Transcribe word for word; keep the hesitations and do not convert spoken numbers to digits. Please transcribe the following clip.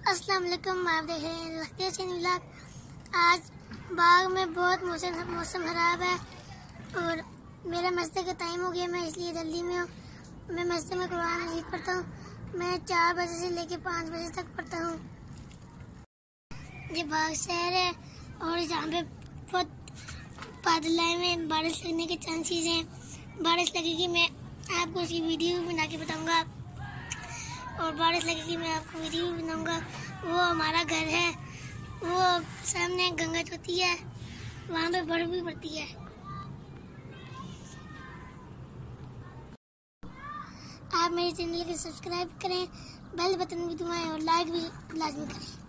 अस्सलाम वालेकुम, आप देख रहे हैं लखते चैनल व्लॉग। आज बाग में बहुत मौसम मौसम खराब है और मेरा मस्जिद का टाइम हो गया, मैं इसलिए जल्दी में हूँ। मैं मस्जिद में कुरान मजीद पढ़ता हूँ। मैं चार बजे से लेकर पाँच बजे तक पढ़ता हूँ। ये बाग शहर है और यहाँ पे बहुत बादल आए में बारिश लगने के चांसेस हैं। बारिश लगेगी, मैं आपको उसकी वीडियो भी बना के बताऊँगा और बारिश लगेगी मैं आपको वीडियो भी बनाऊंगा। वो हमारा घर है, वो सामने गंगा चौथी है, वहाँ पे बर्फ भी पड़ती है। आप मेरे चैनल को सब्सक्राइब करें, बेल बटन भी दबाएं और लाइक भी लाजमी करें।